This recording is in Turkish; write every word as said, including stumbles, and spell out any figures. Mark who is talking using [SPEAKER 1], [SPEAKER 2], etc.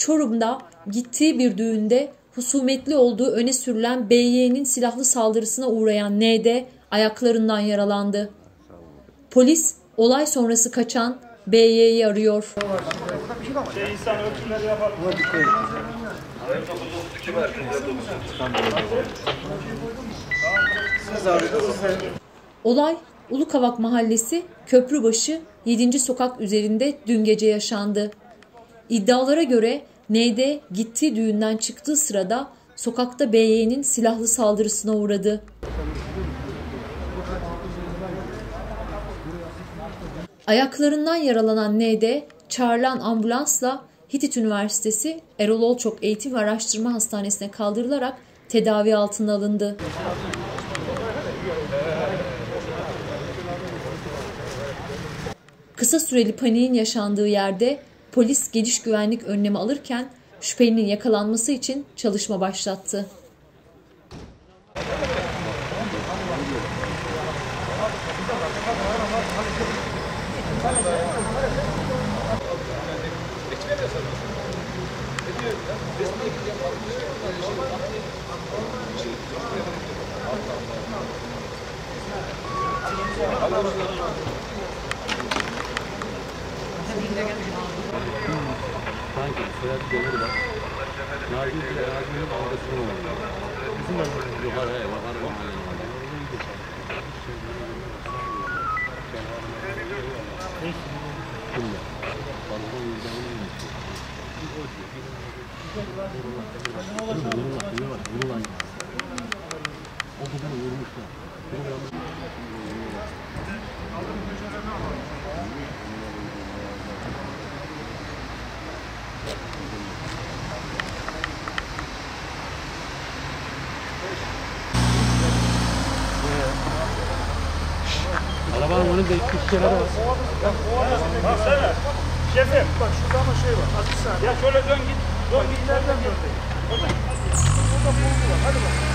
[SPEAKER 1] Çorum'da gittiği bir düğünde husumetli olduğu öne sürülen B Y'nin silahlı saldırısına uğrayan N D ayaklarından yaralandı. Polis olay sonrası kaçan B Y'yi arıyor. Olay Ulukavak Mahallesi Köprübaşı yedinci sokak üzerinde dün gece yaşandı. İddialara göre N D gittiği düğünden çıktığı sırada sokakta B Y'nin silahlı saldırısına uğradı. Ayaklarından yaralanan N D çağrılan ambulansla Hitit Üniversitesi Erol Olçok Eğitim ve Araştırma Hastanesi'ne kaldırılarak tedavi altına alındı. Kısa süreli paniğin yaşandığı yerde polis geniş güvenlik önlemi alırken şüphelinin yakalanması için çalışma başlattı.
[SPEAKER 2] Sanki soyadı demir bak. Nazım bile Nazım'ın algısını oluyor. Bizim de yukarı he, yukarı mahallenin var. Kimle? Fazla yüzden mi? O kadar vurmuşlar. Arabanın önünde iki kenarı var.
[SPEAKER 3] Baksana. Şefim. Bak şurada ama şey var. Az bir saniye. Ya şöyle dön git. Dön git. Nereden dön? Orada. Orada bulgu var. Hadi bak.